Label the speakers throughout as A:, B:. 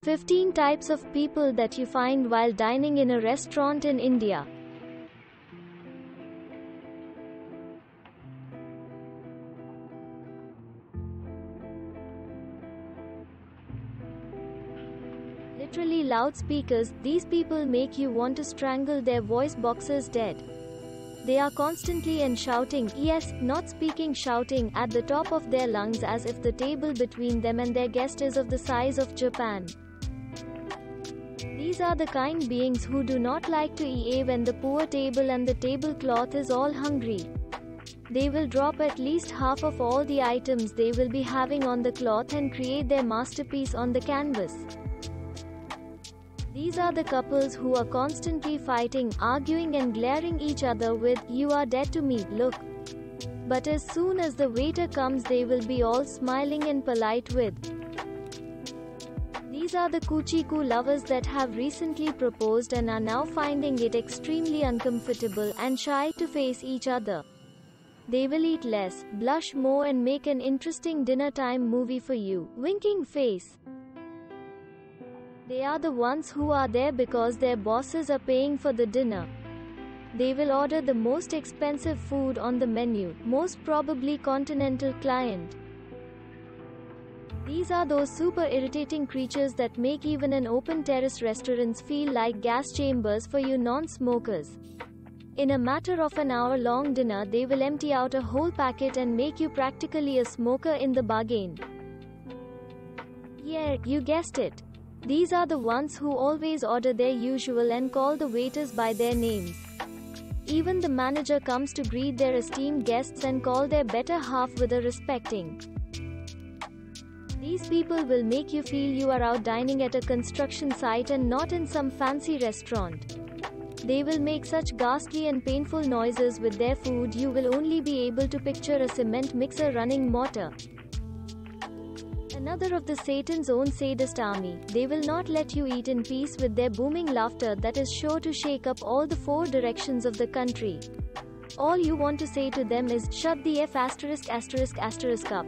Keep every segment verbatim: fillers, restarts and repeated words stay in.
A: fifteen types of people that you find while dining in a restaurant in India. Literally loudspeakers, these people make you want to strangle their voice boxes dead. They are constantly and shouting, yes, not speaking, shouting, at the top of their lungs as if the table between them and their guest is of the size of Japan. These are the kind beings who do not like to eat when the poor table and the tablecloth is all hungry. They will drop at least half of all the items they will be having on the cloth and create their masterpiece on the canvas. These are the couples who are constantly fighting, arguing and glaring each other with, you are dead to me, look. But as soon as the waiter comes they will be all smiling and polite with. These are the coochie-coo lovers that have recently proposed and are now finding it extremely uncomfortable and shy to face each other. They will eat less, blush more and make an interesting dinner time movie for you, winking face. They are the ones who are there because their bosses are paying for the dinner. They will order the most expensive food on the menu, most probably continental client. These are those super irritating creatures that make even an open terrace restaurants feel like gas chambers for you non-smokers. In a matter of an hour-long dinner they will empty out a whole packet and make you practically a smoker in the bargain. Yeah, you guessed it. These are the ones who always order their usual and call the waiters by their names. Even the manager comes to greet their esteemed guests and call their better half with a respecting. These people will make you feel you are out dining at a construction site and not in some fancy restaurant. They will make such ghastly and painful noises with their food you will only be able to picture a cement mixer running mortar. Another of the Satan's own sadist army, they will not let you eat in peace with their booming laughter that is sure to shake up all the four directions of the country. All you want to say to them is, shut the F asterisk asterisk asterisk up.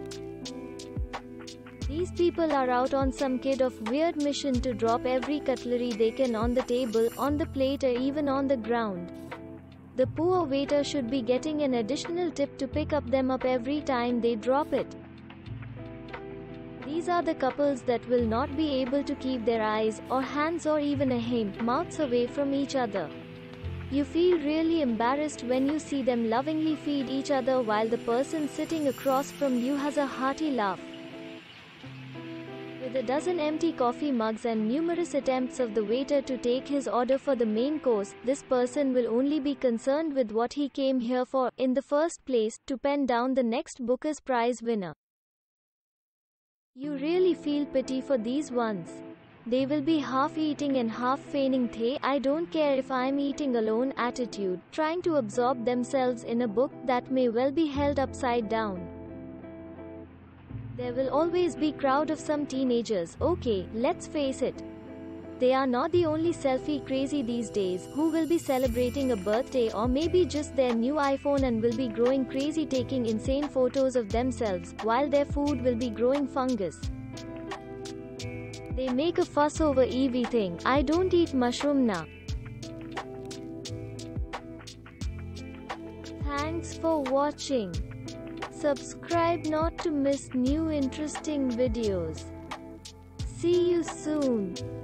A: These people are out on some kid of weird mission to drop every cutlery they can on the table, on the plate or even on the ground. The poor waiter should be getting an additional tip to pick up them up every time they drop it. These are the couples that will not be able to keep their eyes, or hands or even a hint, mouths away from each other. You feel really embarrassed when you see them lovingly feed each other while the person sitting across from you has a hearty laugh. With a dozen empty coffee mugs and numerous attempts of the waiter to take his order for the main course, this person will only be concerned with what he came here for, in the first place, to pen down the next Booker's Prize winner. You really feel pity for these ones. They will be half eating and half feigning the I don't care if I'm eating alone attitude, trying to absorb themselves in a book that may well be held upside down. There will always be crowd of some teenagers, okay, let's face it. They are not the only selfie crazy these days, who will be celebrating a birthday or maybe just their new iPhone and will be growing crazy taking insane photos of themselves, while their food will be growing fungus. They make a fuss over everything, I don't eat mushroom na. Thanks for watching. Subscribe not to miss new interesting videos. See you soon.